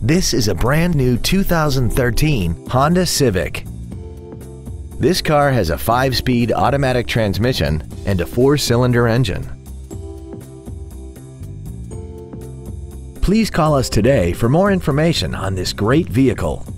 This is a brand new 2013 Honda Civic. This car has a 5-speed automatic transmission and a 4-cylinder engine. Please call us today for more information on this great vehicle.